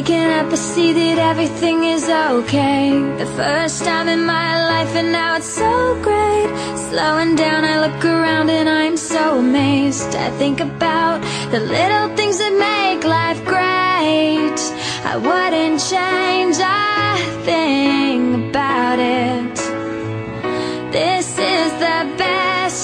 Waking up, I see that everything is okay. The first time in my life, and now it's so great. Slowing down, I look around and I'm so amazed. I think about the little things that make life great. I wouldn't change a thing about it. This is the best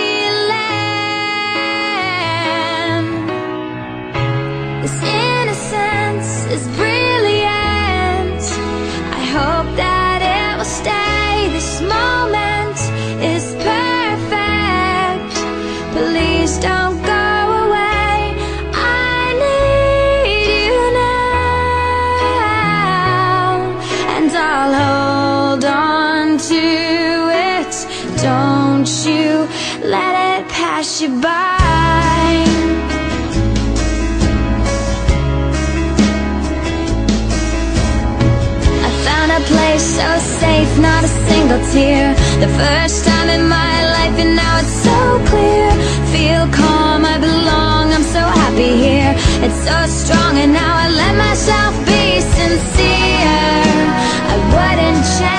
feeling. This innocence is brilliant. I hope that it will stay. This moment is perfect. Please don't go away. I need you now, and I'll hold on to it. Don't you let it pass you by. A place so safe, not a single tear. The first time in my life, and now it's so clear. Feel calm, I belong, I'm so happy here. It's so strong, and now I let myself be sincere. I wouldn't change